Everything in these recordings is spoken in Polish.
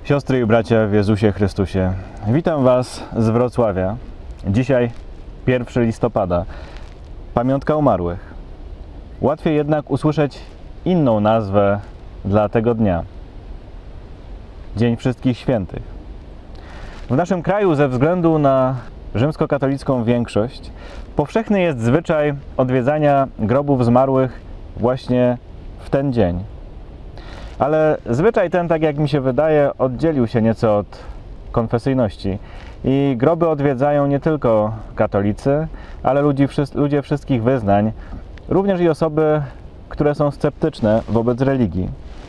Siostry i bracia w Jezusie Chrystusie, witam Was z Wrocławia. Dzisiaj 1 listopada, pamiątka umarłych. Łatwiej jednak usłyszeć inną nazwę dla tego dnia. Dzień Wszystkich Świętych. W naszym kraju ze względu na rzymskokatolicką większość powszechny jest zwyczaj odwiedzania grobów zmarłych właśnie w ten dzień. Ale zwyczaj ten, tak jak mi się wydaje, oddzielił się nieco od konfesyjności. I groby odwiedzają nie tylko katolicy, ale ludzie wszystkich wyznań, również i osoby, które są sceptyczne wobec religii.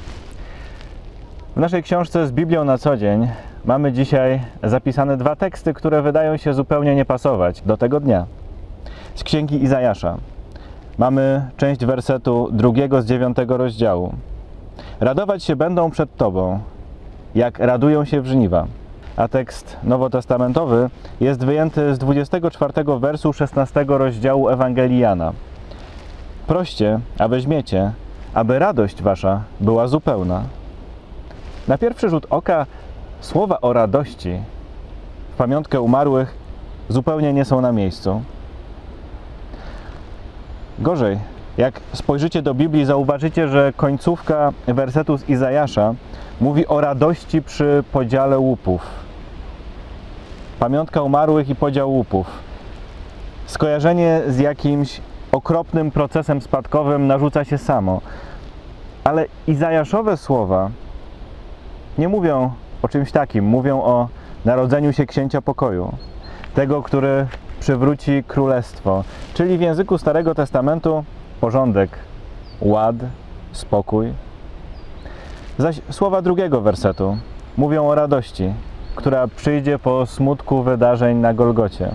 W naszej książce z Biblią na co dzień mamy dzisiaj zapisane dwa teksty, które wydają się zupełnie nie pasować do tego dnia. Z Księgi Izajasza. Mamy część wersetu 2 z 9 rozdziału. Radować się będą przed Tobą, jak radują się w żniwa. A tekst nowotestamentowy jest wyjęty z 24 wersu 16 rozdziału Ewangelii Jana. Proście, a weźmiecie, aby radość Wasza była zupełna. Na pierwszy rzut oka słowa o radości w pamiątkę umarłych zupełnie nie są na miejscu. Gorzej, jak spojrzycie do Biblii, zauważycie, że końcówka wersetu z Izajasza mówi o radości przy podziale łupów. Pamiątka umarłych i podział łupów. Skojarzenie z jakimś okropnym procesem spadkowym narzuca się samo. Ale Izajaszowe słowa nie mówią o czymś takim. Mówią o narodzeniu się Księcia Pokoju. Tego, który przywróci królestwo. Czyli w języku Starego Testamentu porządek, ład, spokój. Zaś słowa drugiego wersetu mówią o radości, która przyjdzie po smutku wydarzeń na Golgocie.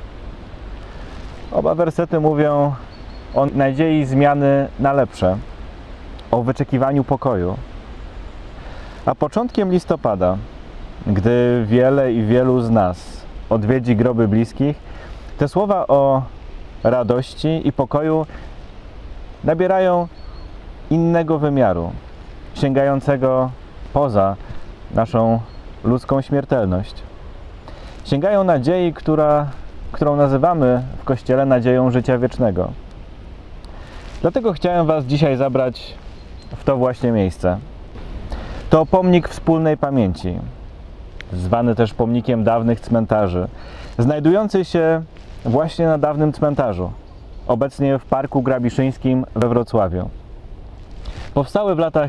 Oba wersety mówią o nadziei zmiany na lepsze, o wyczekiwaniu pokoju. A początkiem listopada, gdy wiele i wielu z nas odwiedzi groby bliskich, te słowa o radości i pokoju nabierają innego wymiaru, sięgającego poza naszą ludzką śmiertelność. Sięgają nadziei, którą nazywamy w Kościele nadzieją życia wiecznego. Dlatego chciałem Was dzisiaj zabrać w to właśnie miejsce. To pomnik wspólnej pamięci, zwany też pomnikiem dawnych cmentarzy, znajdujący się właśnie na dawnym cmentarzu, obecnie w Parku Grabiszyńskim we Wrocławiu. Powstały w latach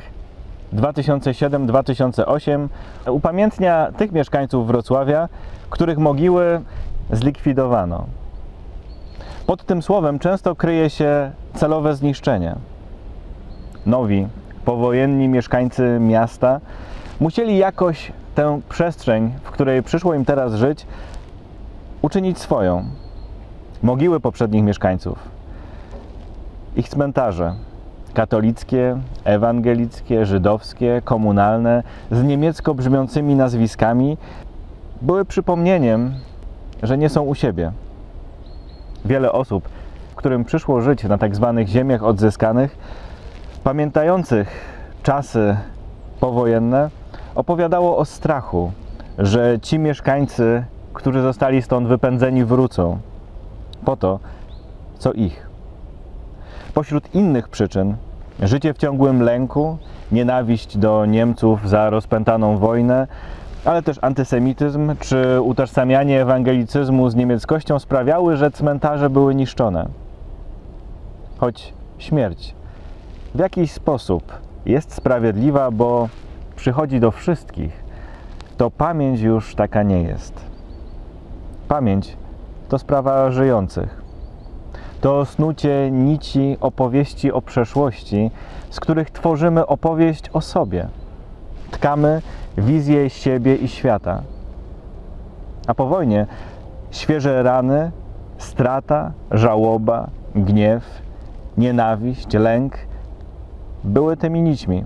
2007-2008, upamiętnia tych mieszkańców Wrocławia, których mogiły zlikwidowano. Pod tym słowem często kryje się celowe zniszczenie. Nowi, powojenni mieszkańcy miasta musieli jakoś tę przestrzeń, w której przyszło im teraz żyć, uczynić swoją. Mogiły poprzednich mieszkańców, ich cmentarze katolickie, ewangelickie, żydowskie, komunalne, z niemiecko brzmiącymi nazwiskami, były przypomnieniem, że nie są u siebie. Wiele osób, którym przyszło żyć na tak zwanych ziemiach odzyskanych, pamiętających czasy powojenne, opowiadało o strachu, że ci mieszkańcy, którzy zostali stąd wypędzeni, wrócą po to, co ich. Pośród innych przyczyn życie w ciągłym lęku, nienawiść do Niemców za rozpętaną wojnę, ale też antysemityzm czy utożsamianie ewangelicyzmu z niemieckością sprawiały, że cmentarze były niszczone. Choć śmierć w jakiś sposób jest sprawiedliwa, bo przychodzi do wszystkich, to pamięć już taka nie jest. Pamięć to sprawa żyjących. To snucie nici opowieści o przeszłości, z których tworzymy opowieść o sobie. Tkamy wizję siebie i świata. A po wojnie świeże rany, strata, żałoba, gniew, nienawiść, lęk były tymi nićmi.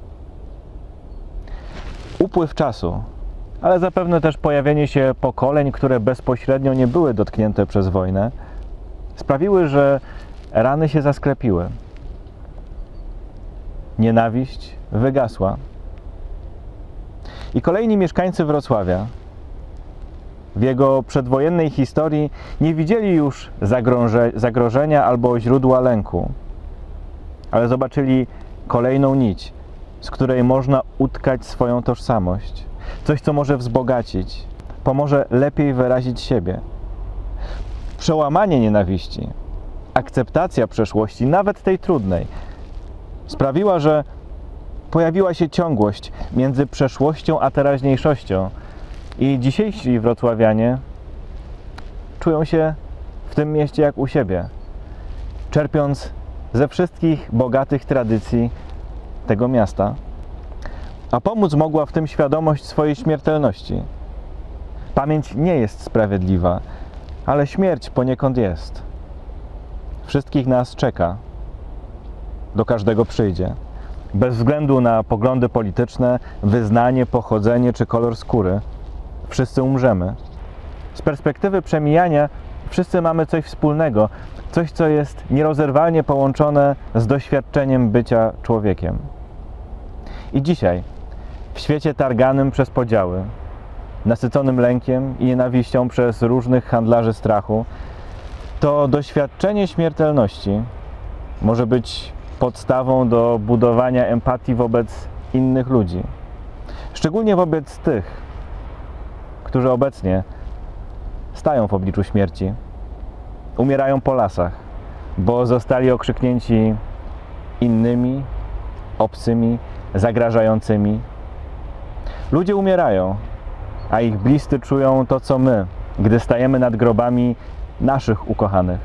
Upływ czasu, ale zapewne też pojawienie się pokoleń, które bezpośrednio nie były dotknięte przez wojnę, sprawiły, że rany się zasklepiły. Nienawiść wygasła. I kolejni mieszkańcy Wrocławia w jego przedwojennej historii nie widzieli już zagrożenia albo źródła lęku, ale zobaczyli kolejną nić, z której można utkać swoją tożsamość. Coś, co może wzbogacić, pomoże lepiej wyrazić siebie. Przełamanie nienawiści, akceptacja przeszłości, nawet tej trudnej, sprawiła, że pojawiła się ciągłość między przeszłością a teraźniejszością i dzisiejsi wrocławianie czują się w tym mieście jak u siebie, czerpiąc ze wszystkich bogatych tradycji tego miasta, a pomóc mogła w tym świadomość swojej śmiertelności. Pamięć nie jest sprawiedliwa, ale śmierć poniekąd jest. Wszystkich nas czeka, do każdego przyjdzie. Bez względu na poglądy polityczne, wyznanie, pochodzenie czy kolor skóry, wszyscy umrzemy. Z perspektywy przemijania wszyscy mamy coś wspólnego, coś, co jest nierozerwalnie połączone z doświadczeniem bycia człowiekiem. I dzisiaj, w świecie targanym przez podziały, nasyconym lękiem i nienawiścią przez różnych handlarzy strachu, to doświadczenie śmiertelności może być podstawą do budowania empatii wobec innych ludzi. Szczególnie wobec tych, którzy obecnie stają w obliczu śmierci, umierają po lasach, bo zostali okrzyknięci innymi, obcymi, zagrażającymi. Ludzie umierają, a ich bliscy czują to, co my, gdy stajemy nad grobami naszych ukochanych.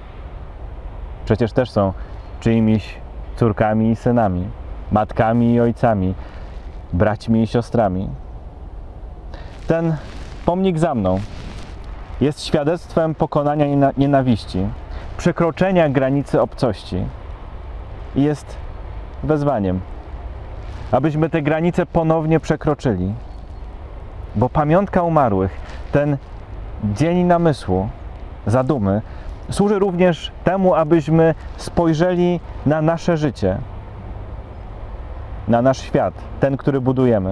Przecież też są czyimiś córkami i synami, matkami i ojcami, braćmi i siostrami. Ten pomnik za mną jest świadectwem pokonania nienawiści, przekroczenia granicy obcości i jest wezwaniem, abyśmy te granice ponownie przekroczyli. Bo pamiątka umarłych, ten dzień namysłu, zadumy, służy również temu, abyśmy spojrzeli na nasze życie, na nasz świat, ten, który budujemy.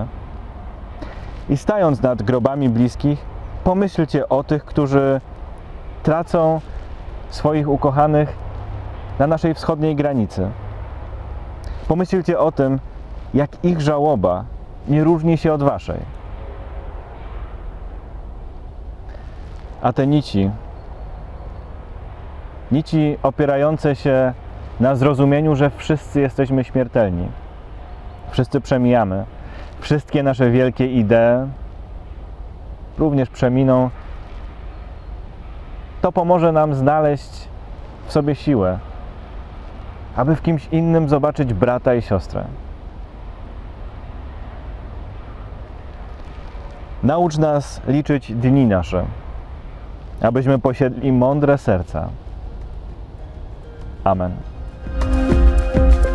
I stając nad grobami bliskich, pomyślcie o tych, którzy tracą swoich ukochanych na naszej wschodniej granicy. Pomyślcie o tym, jak ich żałoba nie różni się od waszej. A te nici opierające się na zrozumieniu, że wszyscy jesteśmy śmiertelni. Wszyscy przemijamy. Wszystkie nasze wielkie idee również przeminą. To pomoże nam znaleźć w sobie siłę, aby w kimś innym zobaczyć brata i siostrę. Naucz nas liczyć dni nasze, abyśmy posiedli mądre serca. Amen.